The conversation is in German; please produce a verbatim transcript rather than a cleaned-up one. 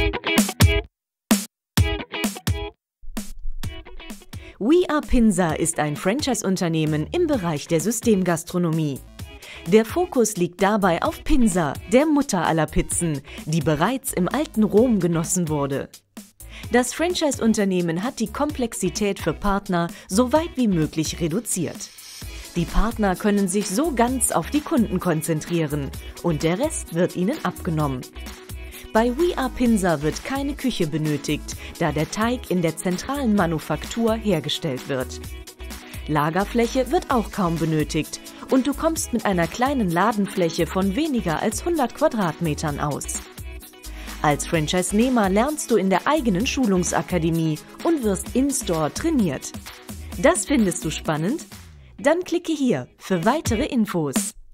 We Are Pinsa ist ein Franchise-Unternehmen im Bereich der Systemgastronomie. Der Fokus liegt dabei auf Pinsa, der Mutter aller Pizzen, die bereits im alten Rom genossen wurde. Das Franchise-Unternehmen hat die Komplexität für Partner so weit wie möglich reduziert. Die Partner können sich so ganz auf die Kunden konzentrieren und der Rest wird ihnen abgenommen. Bei We Are Pinsa wird keine Küche benötigt, da der Teig in der zentralen Manufaktur hergestellt wird. Lagerfläche wird auch kaum benötigt und du kommst mit einer kleinen Ladenfläche von weniger als hundert Quadratmetern aus. Als Franchise-Nehmer lernst du in der eigenen Schulungsakademie und wirst in-store trainiert. Das findest du spannend? Dann klicke hier für weitere Infos.